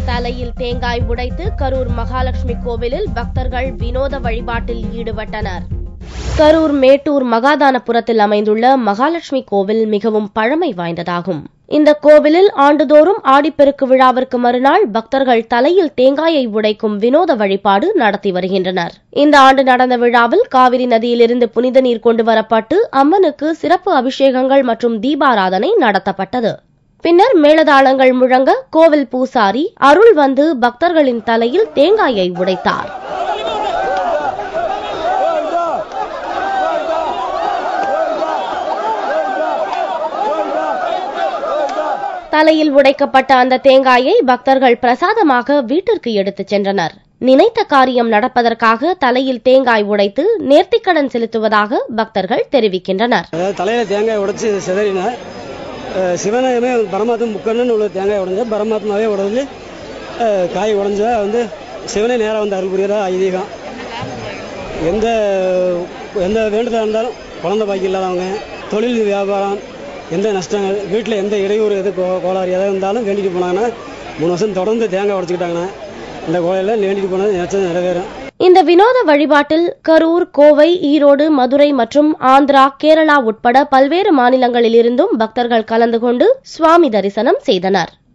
தலையில் தேங்காய் உடைத்து கரூர் மகாலட்சுமி கோவிலில் பக்தர்கள் வினோத வழிபாட்டில் ஈடுபட்டனர். கரூர் மேட்டூர் மகாதானபுரத்தில் அமைந்துள்ள மகாலட்சுமி கோவில் மிகவும் பழமை வாய்ந்ததாகும். இந்த கோவிலில் ஆண்டுதோறும் ஆடிப்பெருக்கு விழாவிற்கு மறுநாள் பக்தர்கள் தலையில் தேங்காயை உடைக்கும் வினோத வழிபாடு நடத்தி வருகின்றனர். இந்த ஆண்டு நடந்த விழாவில் காவிரி நதியிலிருந்து புனித நீர் கொண்டு வரப்பட்டு அம்மனுக்கு சிறப்பு அபிஷேகங்கள் மற்றும் தீபாராதனை நடத்தப்பட்டது. பின்னர் மேளதாளங்கள் முழங்க கோவில் பூசாரி அருள் வந்து பக்தர்களின் தலையில் தேங்காயை உடைத்தார். தலையில் உடைக்கப்பட்ட அந்த தேங்காயை பக்தர்கள் பிரசாதமாக வீட்டிற்கு எடுத்துச் சென்றனர். நினைத்த காரியம் நடப்பதற்காக தலையில் தேங்காய் உடைத்து நேர்த்திக்கடன் செலுத்துவதாக பக்தர்கள் தெரிவிக்கின்றனர். தலையில தேங்காய் உடைச்சு சிதறின சிவனையுமே பரமாத்மா முக்கண்ணன் உள்ள தேங்காய் உடைஞ்ச பரமாத்மாவே உடஞ்சு காய் உடைஞ்சா சிவனை நேரம் வந்து அருள் புரியறா ஐதீகம். எந்த வேண்டுதலாக இருந்தாலும் குழந்தை பாக்கி இல்லாதவங்க, தொழில் வியாபாரம், எந்த நஷ்டங்கள், வீட்டில் எந்த இடையூறு எது கோளாறு எதாவது இருந்தாலும் வேண்டிட்டு போனாங்கன்னா 3 வருஷம் தொடர்ந்து தேங்காய் உடைச்சிக்கிட்டாங்கன்னா இந்த கோயிலில் வேண்டிட்டு போனது நினைச்சது நிறைவேறும். இந்த வினோத வழிபாட்டில் கரூர், கோவை, ஈரோடு, மதுரை மற்றும் ஆந்திரா, கேரளா உட்பட பல்வேறு மாநிலங்களில் இருந்தும் பக்தர்கள் கலந்து கொண்டு சுவாமி தரிசனம் செய்தனர்.